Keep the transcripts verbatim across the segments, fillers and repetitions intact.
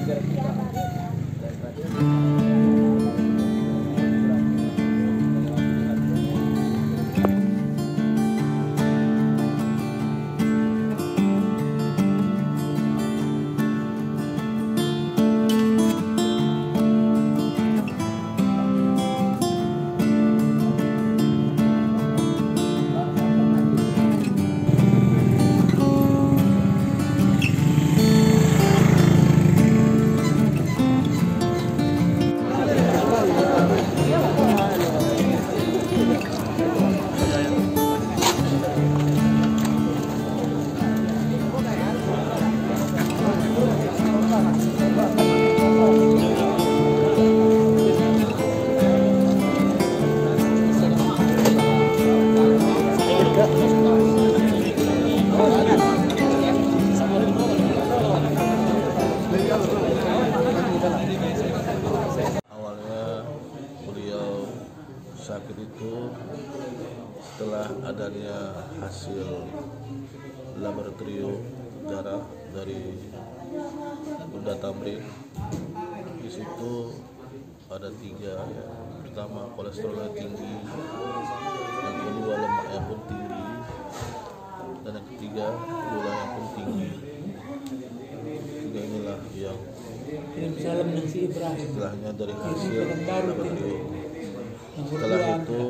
Awalnya beliau sakit itu setelah adanya hasil laboratorium darah dari Bunda Tamrin. Di situ ada tiga, ya. Pertama kolesterolnya tinggi, yang kedua lemaknya pun tinggi, dan yang ketiga gulanya pun tinggi. Tiga inilah yang istilahnya dari hasil laboratorium. Setelah itu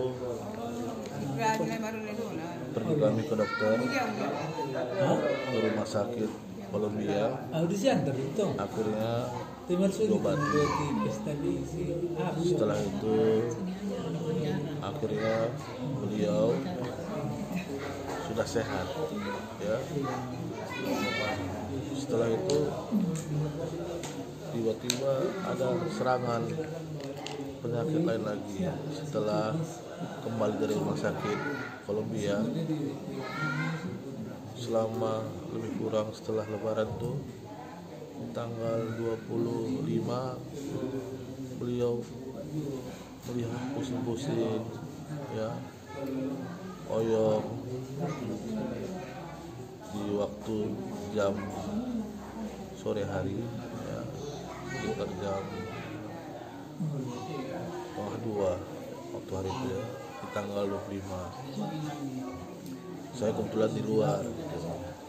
pergi kami ke dokter ke rumah sakit Columbia. Akhirnya diobati. Setelah itu akhirnya beliau sudah sehat, ya. Setelah itu tiba-tiba ada serangan penyakit lain lagi. Setelah kembali dari rumah sakit Columbia, selama lebih kurang setelah Lebaran tuh tanggal dua puluh lima beliau melihat pusing-pusing, ya, oyong di waktu jam sore hari, ya, sekitar jam setengah dua waktu hari itu, ya, di tanggal dua puluh lima. Saya kebetulan di luar, gitu.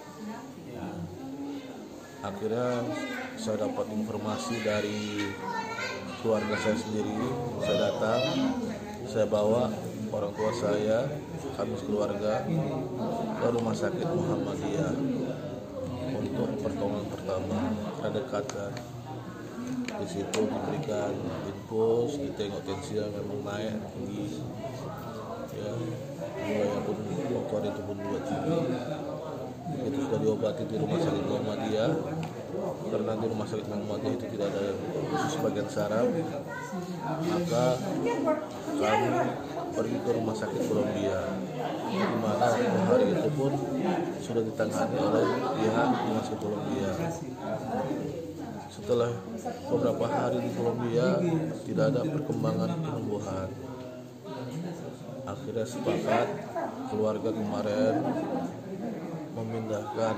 Akhirnya saya dapat informasi dari keluarga saya sendiri. Saya datang, saya bawa orang tua saya, kami keluarga ke rumah sakit Muhammadiyah untuk pertolongan pertama, pendekatan. Di situ diberikan infus, ditengok tensinya memang naik tinggi, ya, gulanya pun waktu hari itu pun juga tinggi. Itu sudah diobati di rumah sakit Muhammadiyah, karena di rumah sakit Muhammadiyah itu tidak ada khusus bagian saraf. Maka kami pergi ke rumah sakit Columbia, di mana hari itu pun sudah ditangani oleh pihak rumah sakit Columbia. Setelah beberapa hari di Columbia tidak ada perkembangan penyembuhan. Akhirnya sepakat keluarga kemarin memindahkan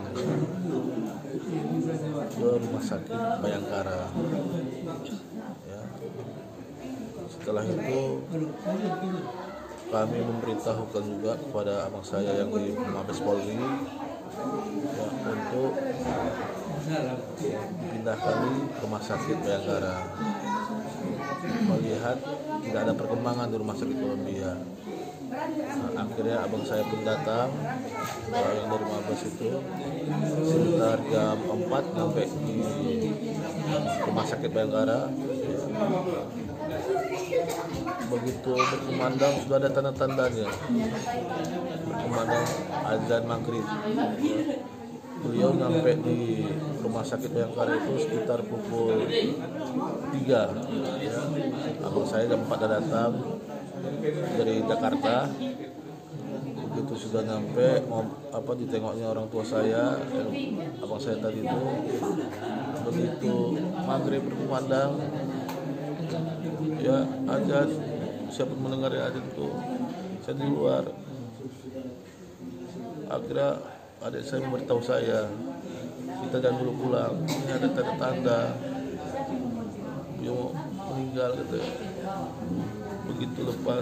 ke rumah sakit Bayangkara, ya. Setelah itu kami memberitahukan juga kepada abang saya yang di Mabes Polri, ya, untuk dipindahkan ke rumah sakit Bayangkara, melihat tidak ada perkembangan di rumah sakit Columbia. Nah, akhirnya abang saya pun datang, yang dari Mabes itu sekitar jam empat sampai di rumah sakit Bayangkara. Begitu berkumandang sudah ada tanda-tandanya, berkumandang azan maghrib. Beliau sampai di rumah sakit Bayangkara itu sekitar pukul tiga, ya. Abang saya jam empat datang dari Jakarta. Begitu sudah nyampe, apa ditengoknya orang tua saya, abang saya tadi itu. Begitu maghrib berkumandang, ya, azan, siapa mendengar azan itu, saya di luar. Akhirnya adik saya memberitahu saya, kita jangan dulu pulang, ini ada tanda-tanda Bimo meninggal gitu ya. Begitu lepas